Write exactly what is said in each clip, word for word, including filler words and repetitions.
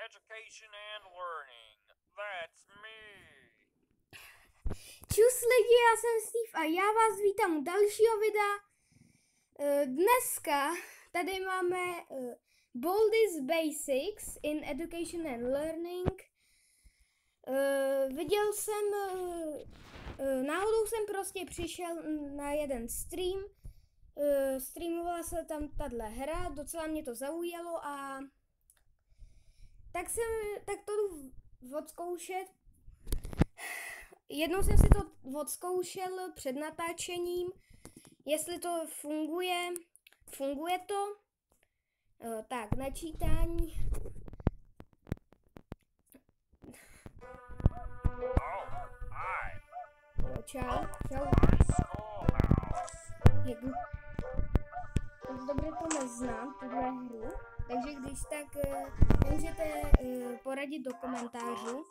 education and learning. That's me. Čus lidi, já jsem Steve a já vás vítám u dalšího videa. Dneska tady máme Baldi's Basics in Education and Learning. Viděl jsem, náhodou jsem prostě přišel na jeden stream. Streamovala se tam tahle hra, docela mě to zaujalo a tak jsem, tak to jdu odzkoušet. Jednou jsem si to odzkoušel před natáčením, jestli to funguje, funguje to, tak načítání. Jo, čau, čau. Jak dobře to neznám, tuhle hru, takže když tak uh, můžete uh, poradit do komentářů.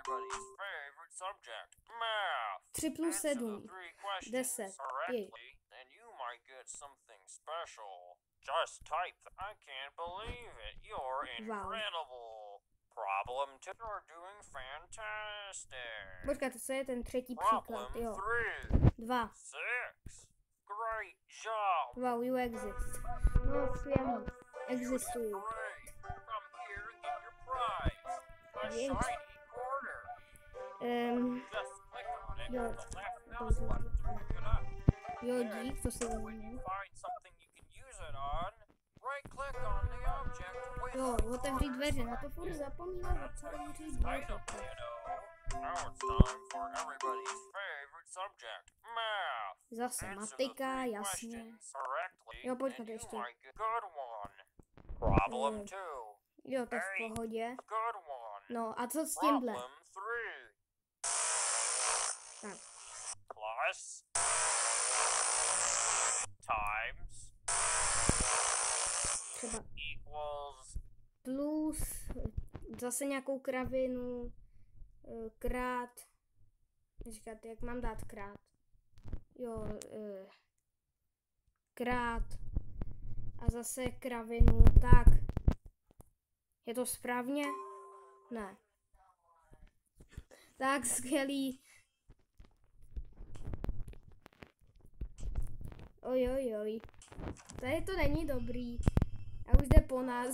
tři plus sedm, deset, pět. Wow. Počkejte, co je ten třetí příklad, jo. Dva. Wow, you exist. No, skvělý. Existují. Um, jo. Jo, dík, to si vezmu. Jo, otevřít dveře, na to furt zapomínám otevřít dveře. Zase matika, jasně. Jo, počkejte ještě. Jo, jo, to v pohodě. No a co s tímhle? Tak. Třeba plus, zase nějakou kravinu, krát, říkat, jak mám dát krát, jo, krát a zase kravinu, tak, je to správně? Ne. Tak, skvělý. Oj, oj, oj, tady to není dobrý, a už jde po nás.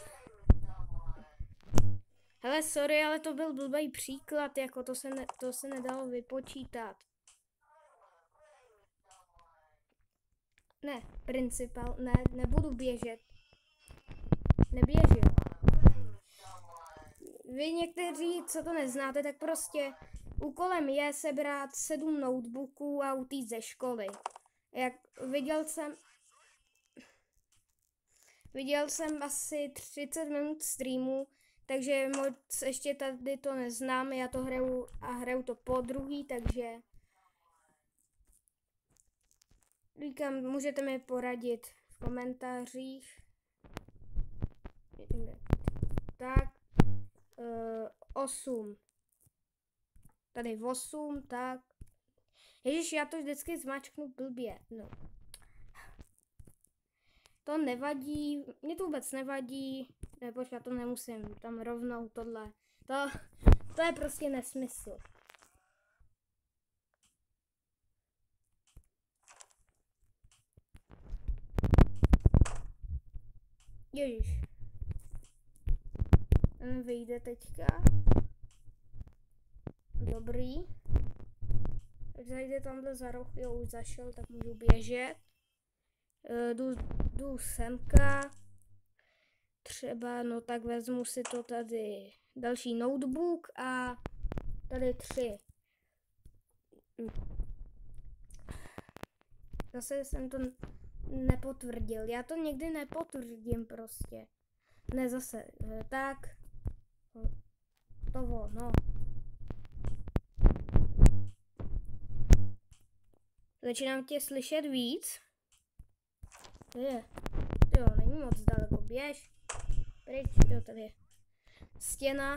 Hele, sorry, ale to byl blbý příklad, jako to se, ne, to se nedalo vypočítat. Ne, principal, ne, nebudu běžet. Neběžím. Vy někteří, co to neznáte, tak prostě úkolem je sebrat sedm notebooků a utíct ze školy. Jak viděl jsem... Viděl jsem asi třicet minut streamu, takže moc ještě tady to neznám, já to hraju a hraju to po druhý, takže říkám, můžete mi poradit v komentářích. Tak, uh, osm. Tady osm, tak. Ježiš, já to vždycky zmáčknu blbě, no. To nevadí, mě to vůbec nevadí, ne, počkat, to nemusím, tam rovnou tohle, to, to je prostě nesmysl. Ježiš. Ten vyjde teďka. Dobrý. Tak zajde tamhle za roh, jo, už zašel, tak můžu běžet. Jdu, jdu semka, třeba, no tak vezmu si to tady, další notebook a tady tři. Zase jsem to nepotvrdil, já to někdy nepotvrdím prostě. Ne zase, tak, toho, no. Začínám tě slyšet víc. Je, jo, není moc daleko, běž, pryč, jo, tady je stěna.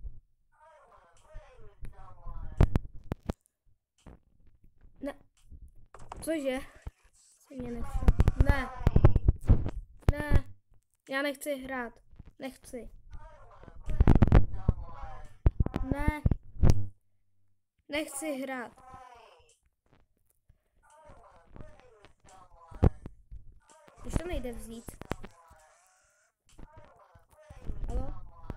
Ne, cože? Mě nechce. Ne, ne, já nechci hrát, nechci. Ne. Nechci hrát. Když to nejde vzít. Halo?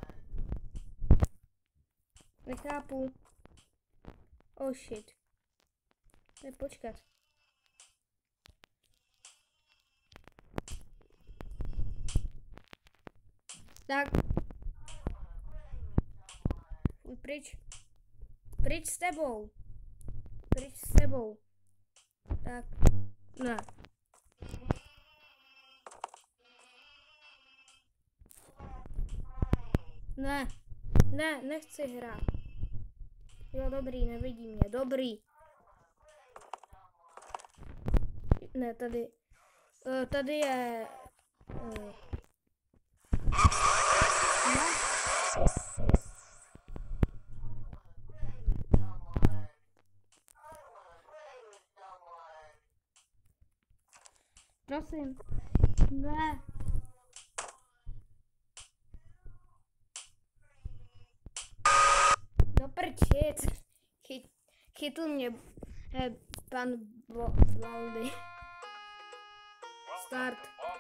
Nechápu. Oh shit. Ne, počkat. Tak. Fuj, pryč. Pryč s tebou. Pryč s tebou. Tak. Ne. Ne. Ne, nechci hrát. Jo, dobrý, nevidí mě. Dobrý. Ne, tady. Uh, tady je. Uh. Ne. Prosím. Ne. No prčit. Chy, chytl mě eh, pan Baldi. Start.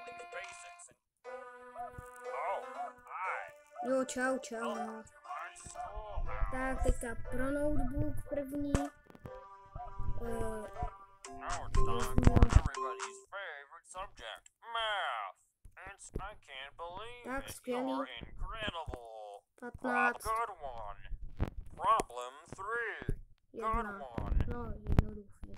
Jo, čau, čau. No. Tak, teďka pro notebook první. Uh, tak, skvělý. patnáct. Jedna. No, jednoduchý.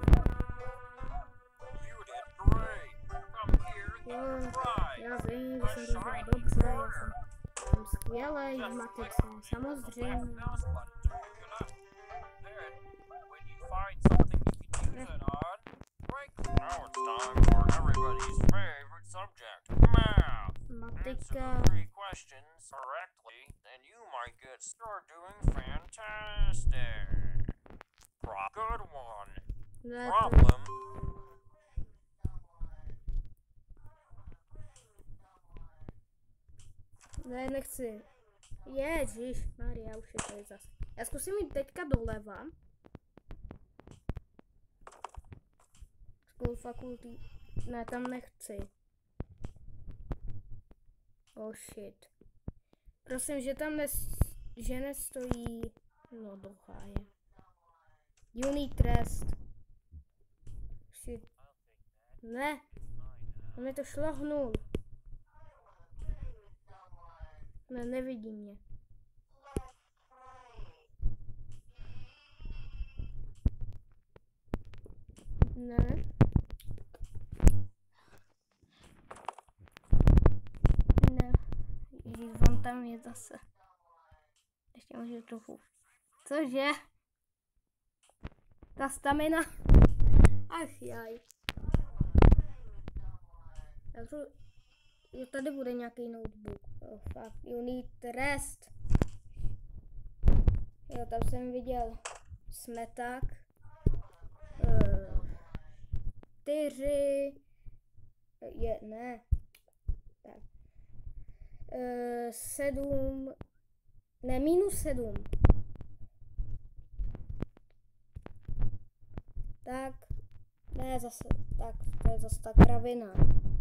Jo, já vím, že jsem to dělal dobře, já jsem, jsem skvělej v matice, samozřejmě. Ne. Matika. Ne, Problem. Ne, nechci. Ježíš, Maria, už je tady zase. Já zkusím jít teďka doleva. School faculty. Ne, tam nechci. Oh shit. Prosím, že tam nes, že nestojí. No, do háje. Unit rest. Shit. Ne. On mi to šlohnul. Ne, nevidí mě. Ne. Ne. Ježíš, on tam je zase. Ještě můžu trochu. Cože? Ta stamina. Ach jaj. Takže jo, tady bude nějaký notebook. Oh, fuck. You need rest. Jo, tam jsem viděl smeták. Uh, čtyři. Je, ne. Tak. Uh, sedm. Ne, minus sedm. Tak. Ne, zase. Tak, to je zase ta kravina.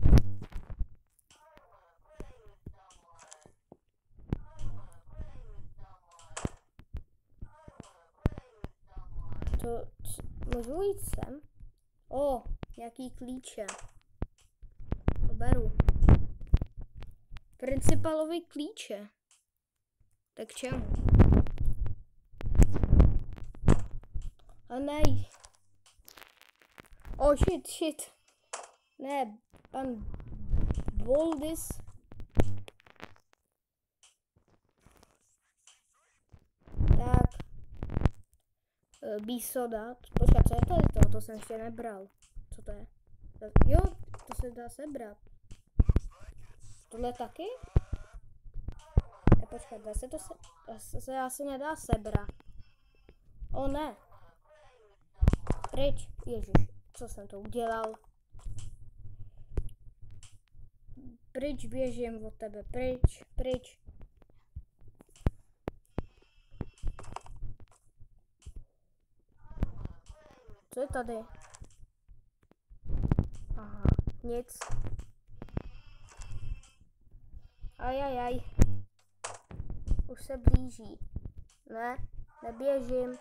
To, co, můžu jít sem? O, nějaký klíče. To beru. Principalovi klíče. Tak k čemu? A ne. Oh shit, shit. Ne, pan Boldis. Tak. Bísoda. Počkat, co je tady to? To jsem ještě nebral. Co to je? Jo, to se dá sebrat. Tohle taky? Ne, počkat, dá se to se... To se asi nedá sebrat. O ne. Pryč. Ježiš, co jsem to udělal? Pryč, běžím od tebe. Pryč, pryč. Co je tady? Aha, nic. Ajajaj. Už se blíží. Ne, neběžím.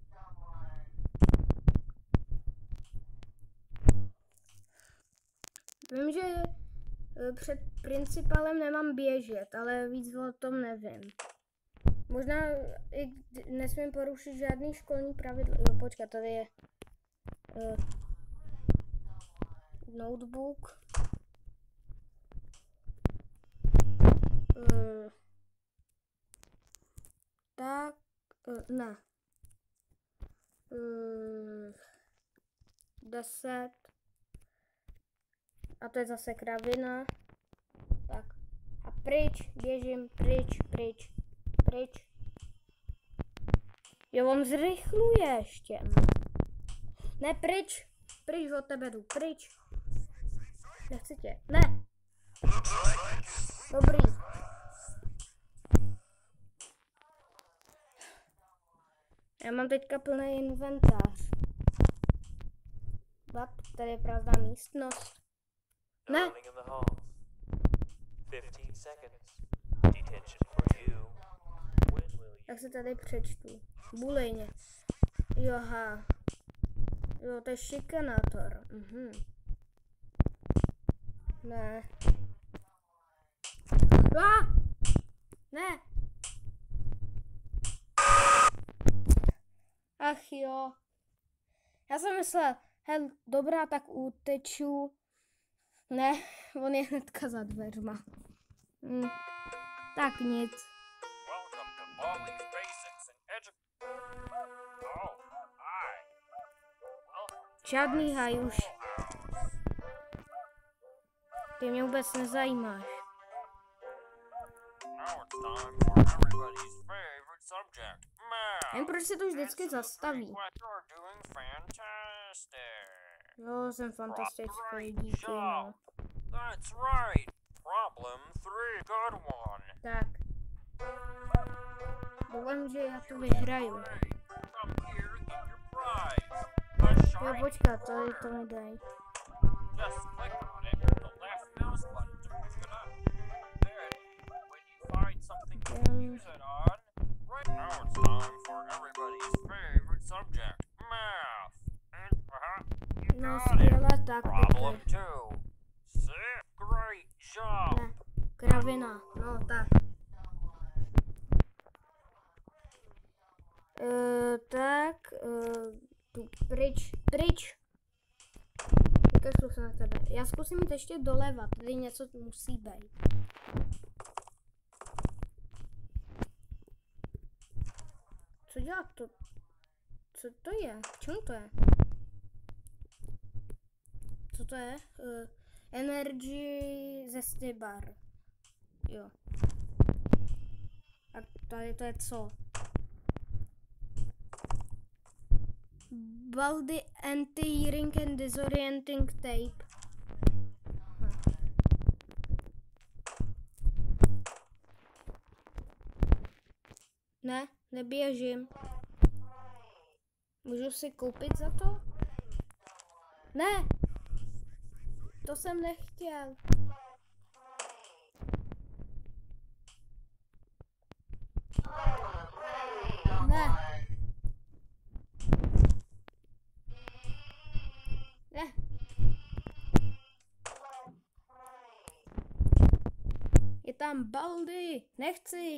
Vím, že před principálem nemám běžet, ale víc o tom nevím. Možná i nesmím porušit žádný školní pravidlo. Jo, počkat, tady je uh, notebook. Uh, tak, uh, ne. Uh, deset. A to je zase kravina. Tak. A pryč, běžím, pryč, pryč, pryč. Jo, on zrychluje ještě. Ne, pryč. Pryč od tebe jdu, pryč. Nechci tě. Ne. Dobrý. Já mám teďka plný inventář. Tak, tady je prázdná místnost. Ne. Tak se tady přečtu. Bulejně. Joha. Jo, to je šikanátor. Mhm. Ne. Ah! Ne. Ach jo. Já jsem myslel, hel, dobrá, tak uteču. Ne, on je hnedka za dveřma. Hm. Tak nic. Žádný hajuš. Ty mě vůbec nezajímáš. Jen proč se to vždycky zastaví? Jo, jsem fantastický, díky, no. Tak. Doufám, že já to vyhraju. Jo, počkat, to, to mi dej. Um, no skvěle, tak pěkně. Ne, kravina, no tak. Uh, tak, uh, tu pryč, pryč. Vykašlu se na tebe. Já zkusím jít ještě doleva, tady něco musí být. Co dělá to? Co to je? Čemu to je? Co to je? Uh, energy zesty bar. Jo. A tady to je co? Baldy anti-hearing and disorienting tape. Hm. Ne, neběžím. Můžu si koupit za to? Ne! To jsem nechtěl. Ne. Ne. Je tam Baldy. Nechci.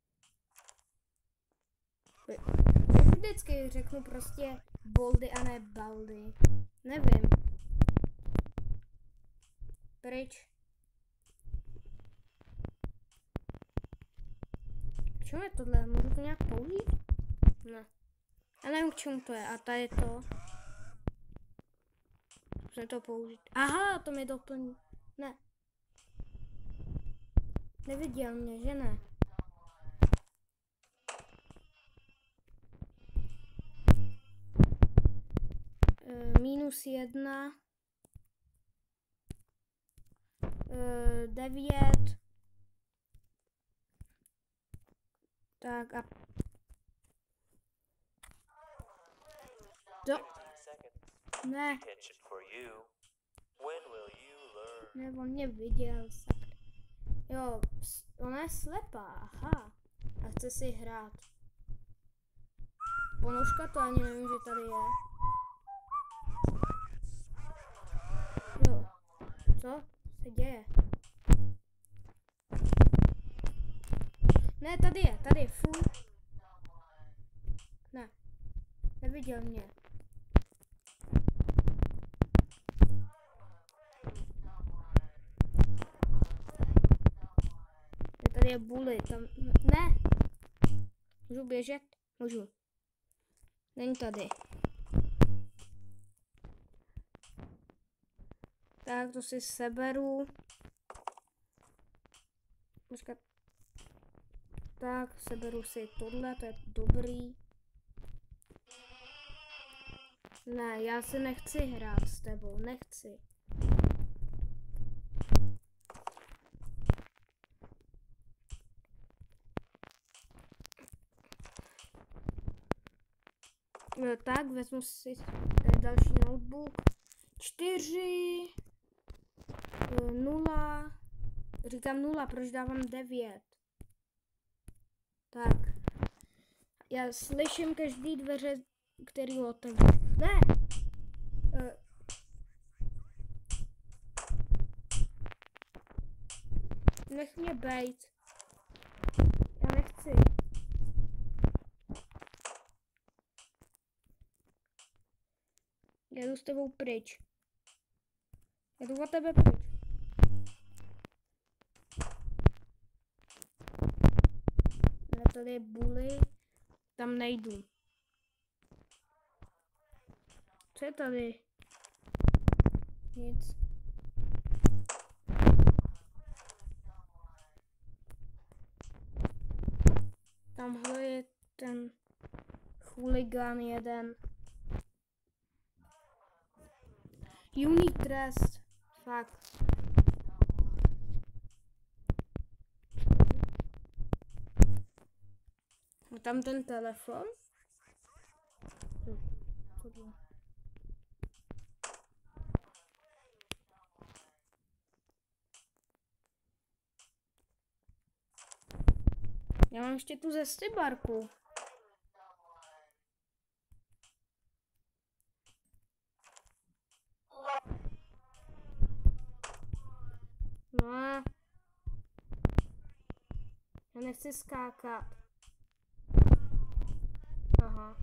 Vždycky řeknu prostě Baldy a ne Baldy. Nevím. Pryč. K čemu je tohle? Můžu to nějak použít? Ne. Já nevím, k čemu to je. A tady to. Musím to použít. Aha, to mi doplní. Ne. Neviděl mě, že ne? E, minus jedna. E, devět. Tak a... Do... Ne, Kitchen for you. When will you learn? ne, on mě viděl. Sakra. Jo, s- ona je slepá, aha. A chce si hrát. Ponožka to ani nevím, že tady je. Jo, co se děje? Ne, tady je, tady je, fuj. Ne, neviděl mě. Tady je bully, tam, ne. Můžu běžet? Můžu. Není tady. Tak, to si seberu. Počkat. Tak, seberu si tohle, to je dobrý. Ne, já se nechci hrát s tebou, nechci. No, tak, vezmu si tady další notebook. Čtyři. Nula. Říkám nula, proč dávám devět? Tak. Já slyším každý dveře, který otevřu. Ne! Uh. Nech mě bejt. Já nechci. Já jdu s tebou pryč. Já jdu od tebe pryč. Ne, tady je bully. Tam nejdu. Co je tady? Nic. Tamhle je ten chuligán jeden. Juný trest. Fakt. A tam ten telefon? Tohle. Já mám ještě tu zestibarku. No. Já nechci skákat. Aha.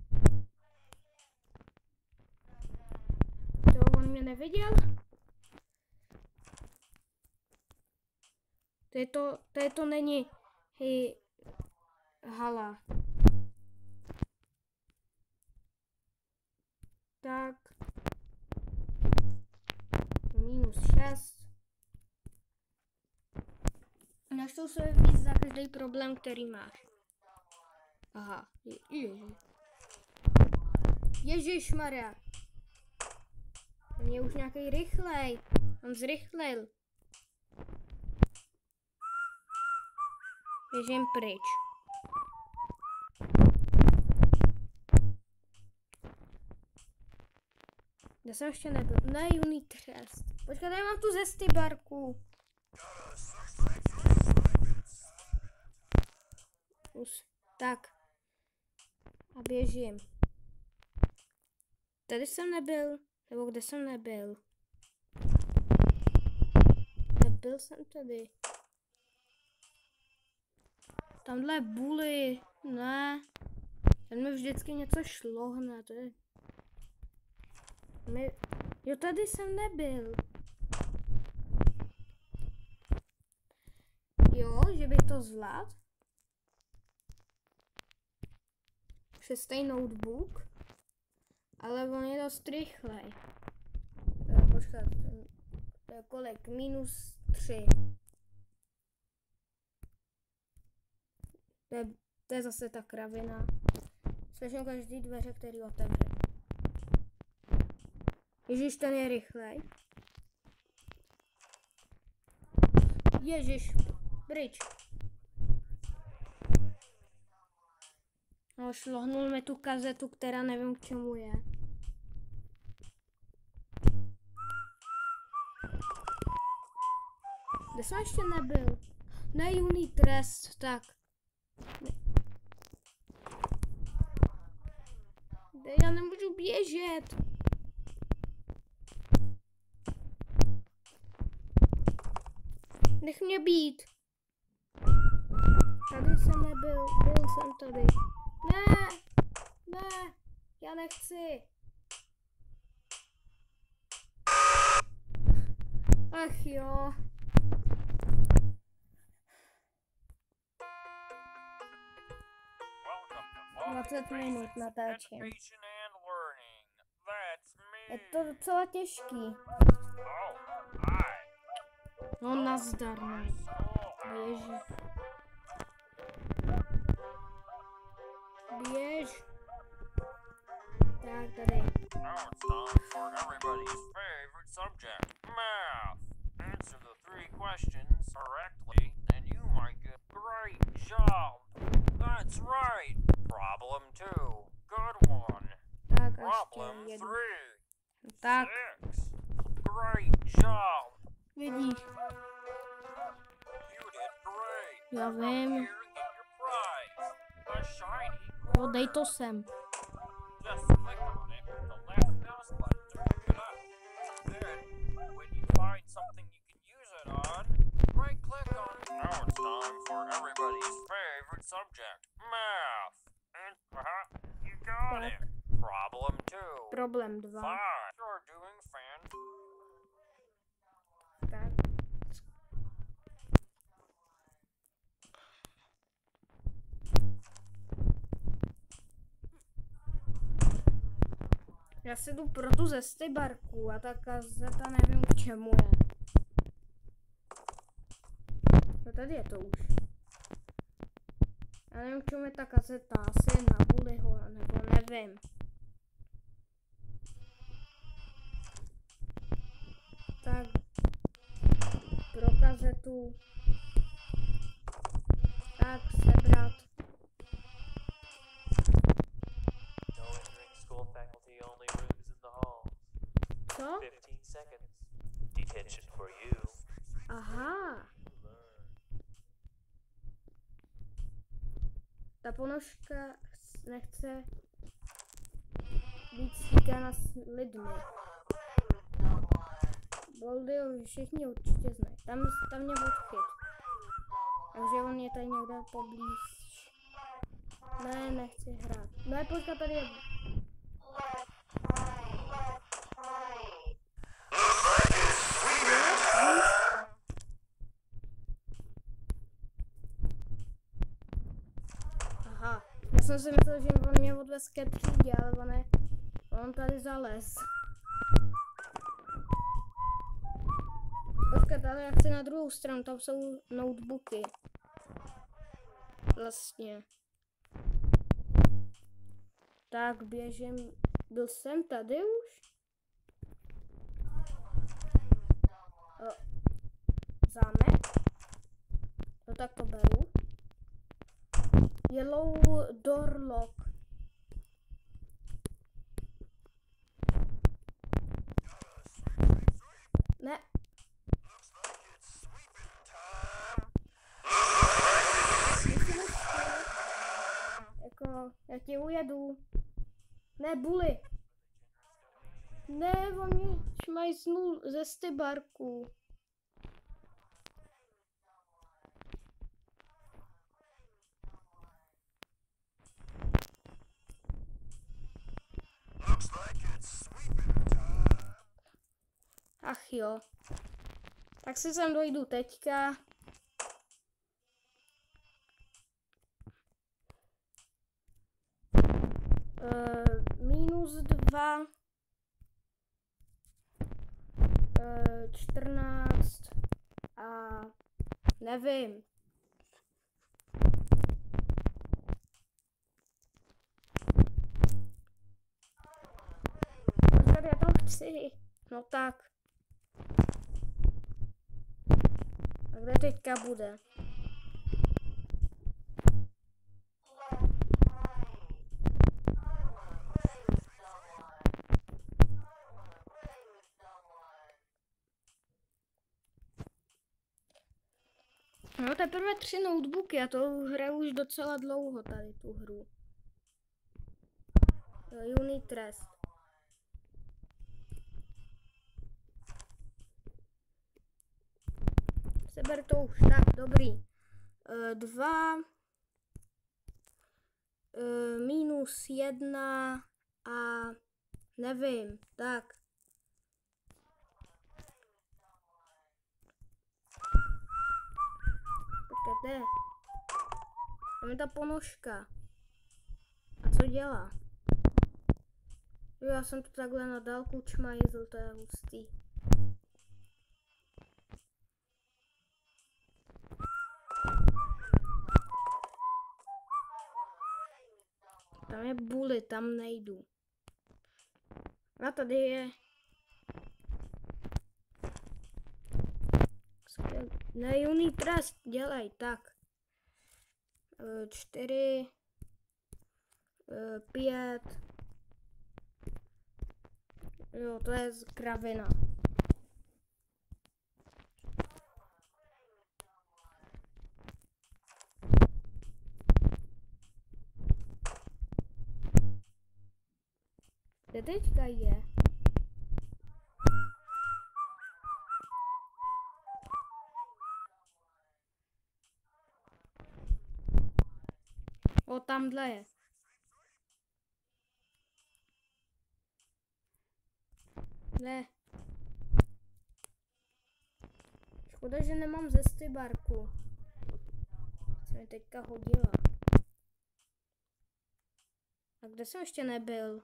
To on mě neviděl? To je to, to je to není hej, hala. Tak. Minus šest. Našel se víc za každý problém, který máš. Aha, je, ježi. Ježišmarja. On je už nějaký rychlej. On zrychlil. Běžím pryč. Já jsem ještě nebyl. Ne, juný trest. Počkat, já mám tu zestibarku. Us. Tak. A běžím. Tady jsem nebyl. Nebo kde jsem nebyl? Nebyl jsem tady. Tamhle bully. Ne. Ten mi vždycky něco šlohne. To je... My... Jo, tady jsem nebyl. Jo, že by to zvlád. Šestý notebook. Ale on je dost rychlej. Počkat. To je kolik? Minus tři. To je, to je zase ta kravina. Slyším každý dveře, který otevře. Ježíš, ten je rychlej. Ježíš, pryč. No, šlohnul mi tu kazetu, která nevím k čemu je. Kde jsem ještě nebyl? Nejúný trest, tak. Kde já nemůžu běžet. Nech mě být. Tady jsem nebyl, byl jsem tady. Ne, ne, já nechci. Ach jo. dvacet minut natáčím. Education and learning. That's me. Je to docela těžký. Oh, hi. No nazdar, no. Oh, Běž. Běž. Tak, tady. now it's time for everybody's favorite subject, math. Answer the three questions correctly, and you might get great job. That's right. Problem two. Good one. Tak, a ještě Problem jednu. three. Tak, Six. Great job. vidíš. You did great. Já Come vím. here and get your prize. A shiny No, dej to sem. Just click on it with the left mouse button to pick it up. Then, when you find something you can use it on, right click on it. Now it's time for everybody's favorite subject, math. And, uh-huh, you got Tak. it. Problem two. Problém dva. Fine. You're doing fan. Tak. Já si jdu pro tu ze Stybarku a ta kazeta nevím k čemu je. No tady je to už. Já nevím k čemu je ta kazeta, asi na Bullyho, nebo nevím. Tak pro kazetu. Tak sebrat. No entering school faculty, only rooms in the halls. Co? fifteen seconds. Detention for you. Aha. Ta ponožka nechce být stýkána s lidmi. Boldy ho všichni určitě znají. Tam, tam mě odchyt. Takže on je tady někde poblíž. Ne, nechci hrát. Ne, pojďka, tady je. Aha, já jsem si myslel, že on mě odvez ke třídě, ale on, je, on tady zalez. Počkat, ale já chci na druhou stranu, tam jsou notebooky. Vlastně. Tak běžím. Byl jsem tady už? O, zámek? No tak to beru. Yellow door lock. Ne. Jako, já tě ujedu. Ne, Bully. Ne, on mě šmajsnul ze Stybarku. Ach jo. Tak si sem dojdu teďka. Uh, minus dva. Uh, čtrnáct. A nevím. Počkat, já tam chci. No tak. A kde teďka bude? No teprve tři notebooky, já to hraju už docela dlouho tady tu hru. Jo, Unit Trust. Seber to už, tak, dobrý. Uh, dva uh, minus jedna a nevím, tak. Počkejte. Tam je ta ponožka. A co dělá? Jo, já jsem to takhle na dálku čmajzl, to je hustý. Tam je bully, tam nejdu. A tady je... Ne, Unit Trust, dělej, tak. E, čtyři. E, pět. Jo, to je z kravina. Kde teďka je? O, tamhle je. Ne. Škoda, že nemám ze stybarku. Se mi teďka hodila. A kde jsem ještě nebyl?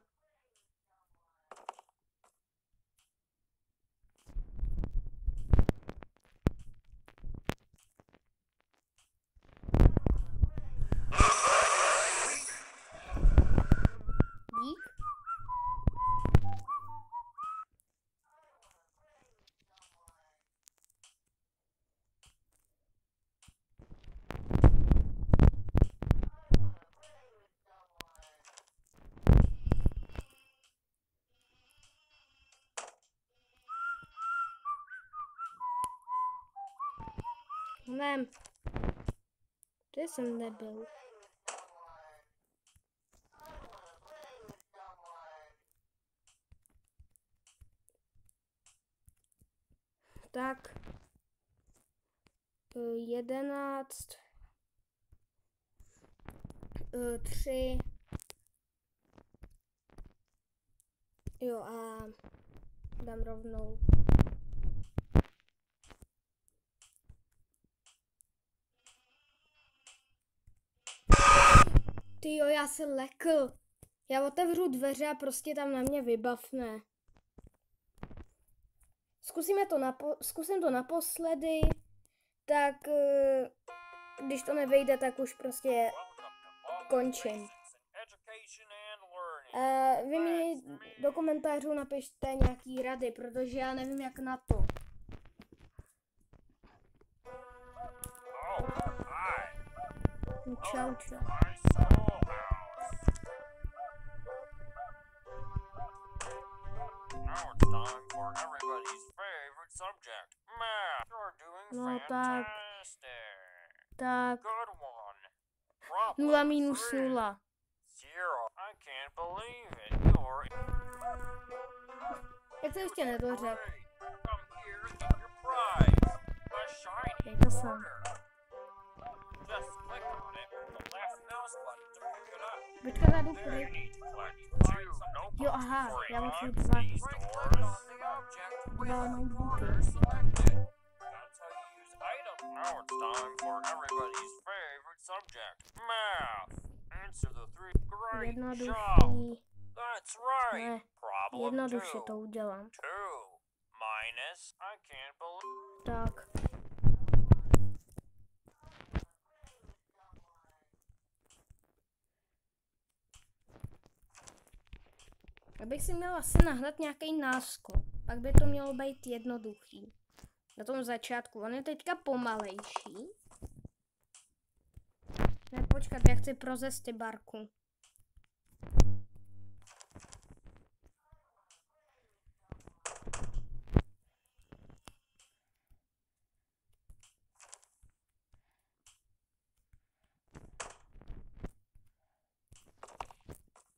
Dík. Vem. Kde jsem nebyl? Tak. Jedenáct. Tři. Jo a dám rovnou. Ty jo, já se lekl. Já otevřu dveře a prostě tam na mě vybavne. Zkusíme to napo- zkusím to naposledy, tak když to nevejde, tak už prostě končím. A vy mi do komentářů napište nějaký rady, protože já nevím jak na to. Čau, čau. Now it's time for everybody's favorite subject, math. You're doing No tak, fantastic. tak, Good one. Problem nula minus three. nula. Zero. I can't believe it. You're Jak to ještě nedořek? great. Come here and get your prize. A shiny Jak to jsem? quarter. Just click on it with the left mouse button to pick it up. Počkat, já jdu There you pryč. need to collect two notebooks Jo, aha, for já a musím box. dva. Right click on the object with Dva the notebooky. quarter selected. That's how you use items. Now it's time for everybody's favorite subject, math. Answer the three. Great job. Jednodušší. That's right. Ne, Problem jednoduše to two. udělám. Two minus. I can't believe. Tak. Abych si měla asi nahnat nějaký náskok. Pak by to mělo být jednoduchý. Na tom začátku. On je teďka pomalejší. Ne, počkat, já chci pro zestibarku.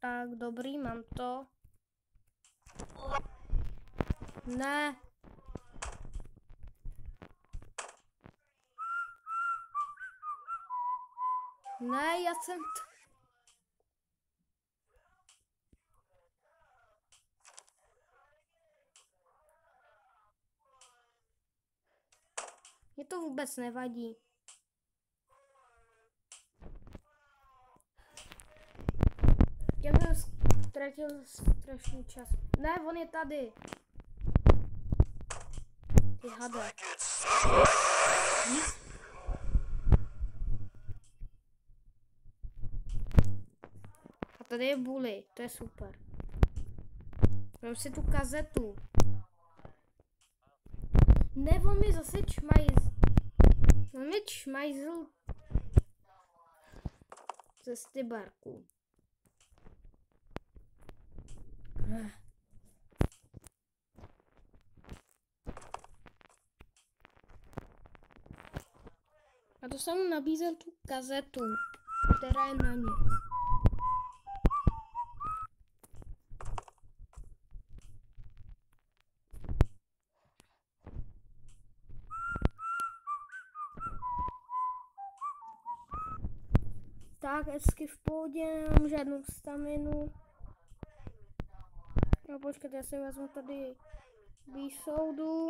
Tak, dobrý, mám to. Ne. Ne, já jsem t... Mně to vůbec nevadí. Já jsem ztratil strašný čas. Ne, on je tady. Ty hade. Hm? A tady je Bully, to je super. Mám si tu kazetu. Ne, on mi zase čmajz. On mi čmajzl ze stybarku. A to jsem mu nabízel tu kazetu, která je na ně. Tak, hezky v pohodě, nemám žádnou staminu. No počkejte, já si vezmu tady výsoudu.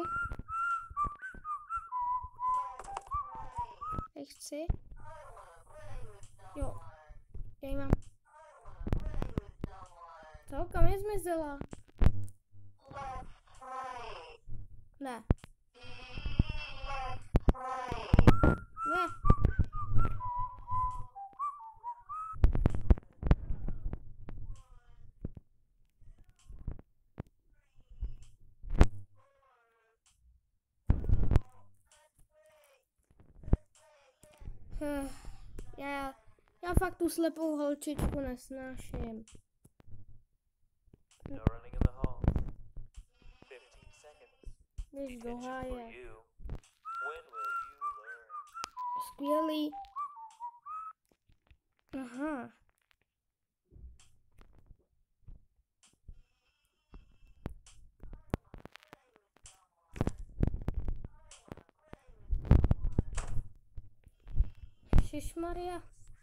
Jak chci? Jo, já ji mám. Co, kam je zmizela? Ne. Ne. Já, já fakt tu slepou holčičku nesnáším. No running in the hall. Fifteen seconds. Běž do Attention for háje. you. When will you learn? Skvělý. Aha. Ježišmarja.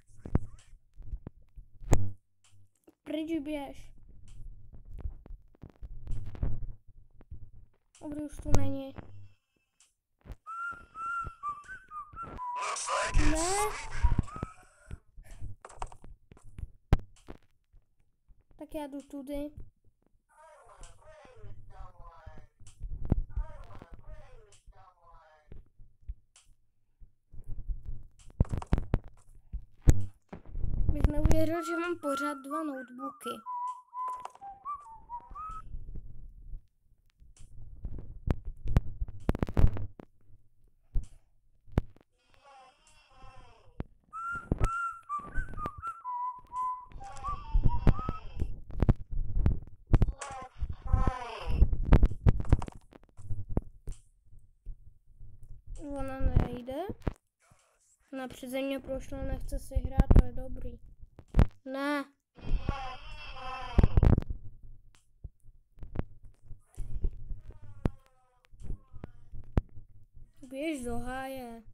Pryč běž. Dobrý, už tu není. Ne. Tak já jdu tudy. Bych neuvěřil, že mám pořád dva notebooky. Ona nejde. Ona přeze mě prošla, nechce si hrát, to je dobrý. Ne. Běž do háje.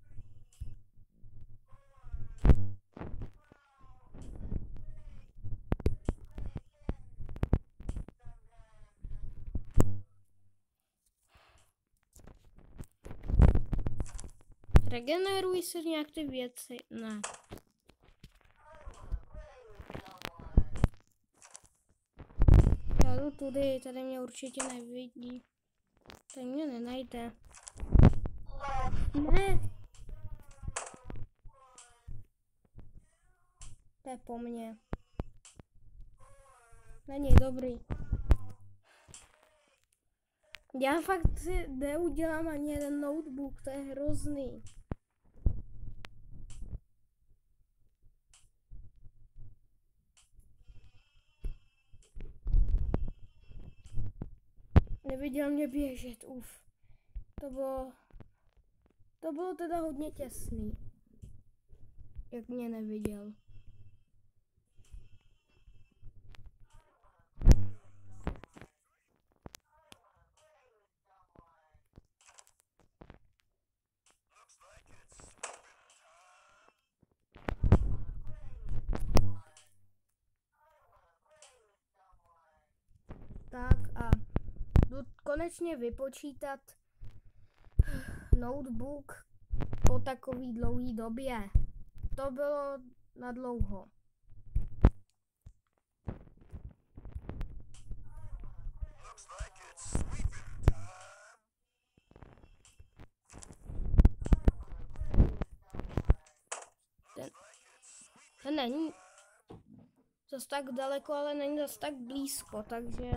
Regenerují se nějak ty věci? Ne. Já jdu tudy, tady mě určitě nevidí. Tady mě nenajde. Ne. To je po mně. Není dobrý. Já fakt si neudělám ani jeden notebook, to je hrozný. Neviděl mě běžet, uf. To bylo... To bylo teda hodně těsný. Jak mě neviděl. konečně vypočítat notebook po takový dlouhý době. To bylo na dlouho. Ten, ten není zas tak daleko, ale není zas tak blízko, takže...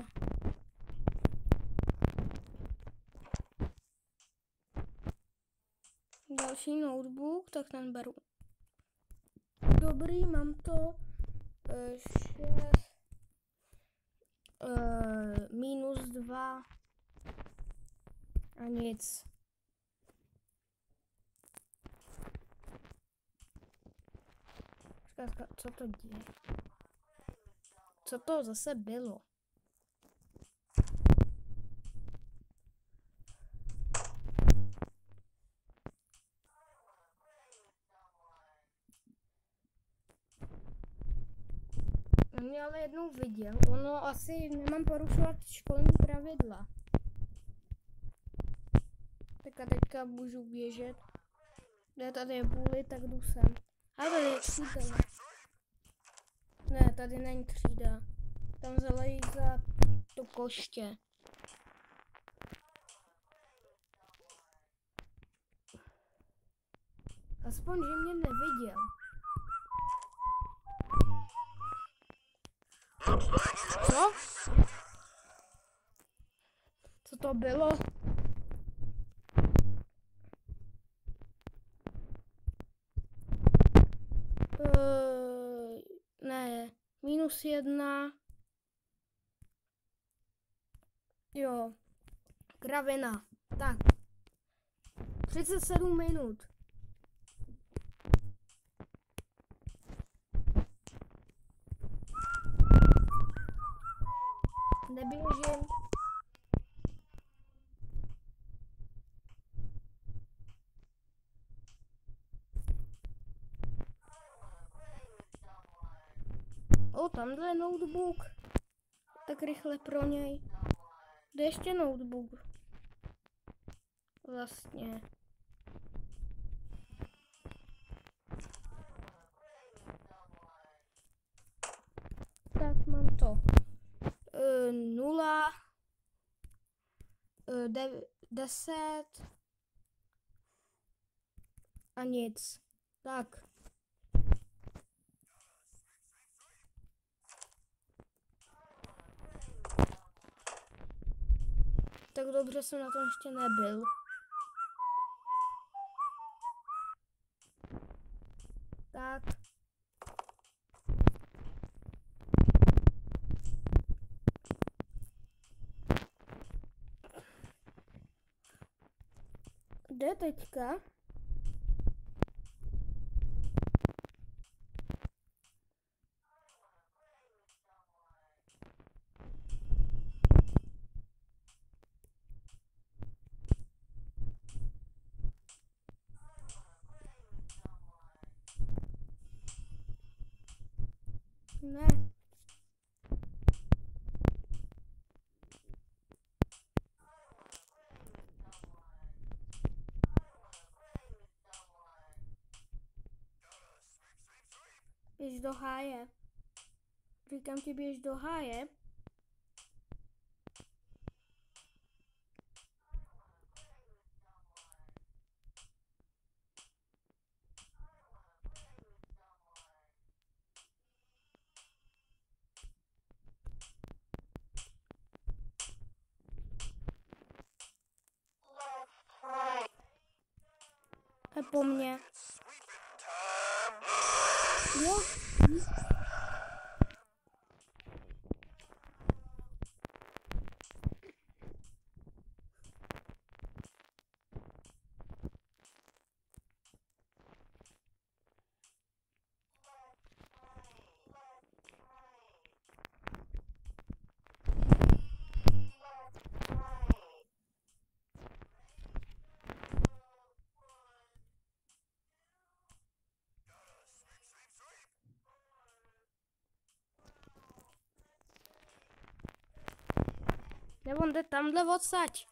Další notebook, tak ten beru. Dobrý, mám to. E, šest. E, minus dva. A nic. Co to děje? Co to zase bylo? On mě ale jednou viděl. Ono asi nemám porušovat školní pravidla. Tak a teďka můžu běžet. Kde tady je bůly, tak jdu sem. A tady je třída. Ne, tady není třída. Tam zelejí za to koště. Aspoň, že mě neviděl. Co? Co to bylo? Uh, ne, minus jedna. Jo, kravina. Tak. třicet sedm minut. Neběžím. O, tamhle je notebook. Tak rychle pro něj. Kde ještě notebook? Vlastně. Tak mám to. Uh, nula. Uh, de- deset. A nic. Tak. Tak dobře jsem na tom ještě nebyl. Tak. Kde teďka? Ne. Běž do háje. Říkám ti, běž do háje. A po mně. Jo. Kde on jde tamhle odsaď?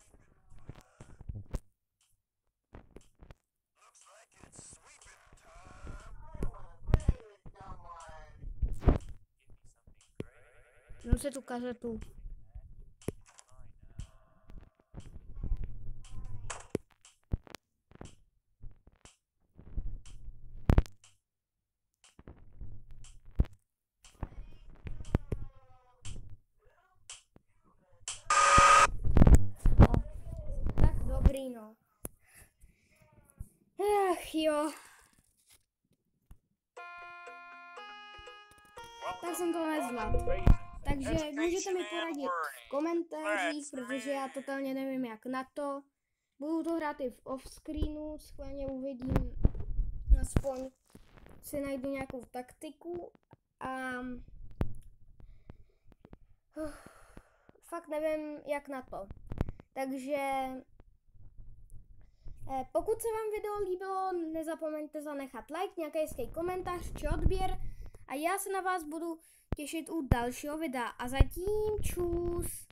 Dám si tu kazetu. Tak dobrý, no. Ach jo. Tak jsem to nezvládl. Takže můžete mi poradit v komentářích, protože já totálně nevím jak na to. Budu to hrát i v off-screenu, schválně uvidím, aspoň si najdu nějakou taktiku a uh, fakt nevím jak na to. Takže eh, pokud se vám video líbilo, nezapomeňte zanechat like, nějaký hezký komentář či odběr a já se na vás budu těšit u dalšího videa a zatím čus.